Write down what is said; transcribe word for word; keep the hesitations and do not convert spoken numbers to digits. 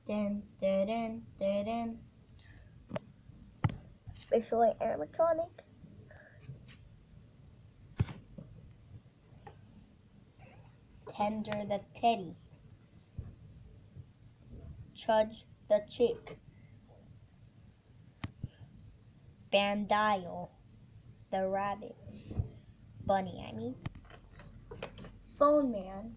Dun, dun, dun, dun, dun. Visually animatronic. Tender the teddy. Chudge the chick. Bandile the rabbit. Bunny, I mean. Phone man.